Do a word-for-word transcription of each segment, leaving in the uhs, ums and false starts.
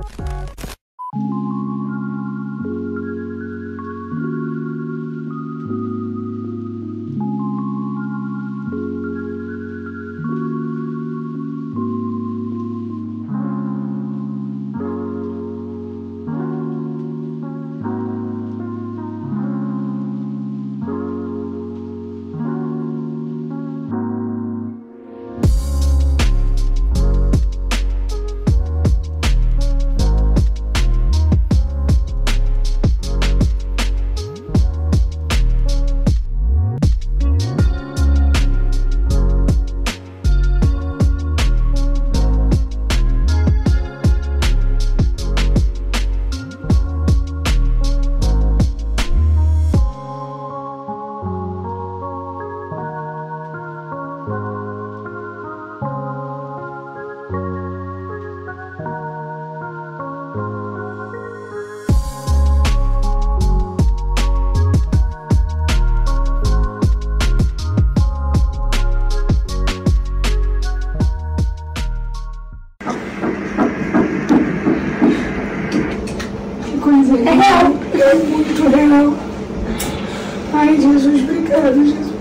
É real, é muito real. Ai, Jesus, obrigado, Jesus.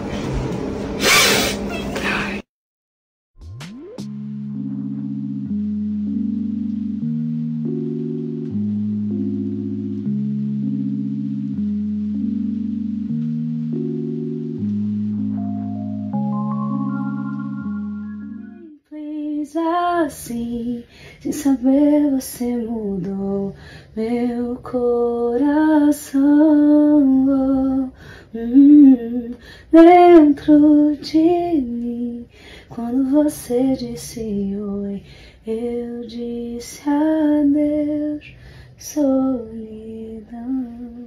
Simples assim, sem saber você mudou meu coração. Hum, dentro de mim, quando você disse oi, eu disse adeus, solidão.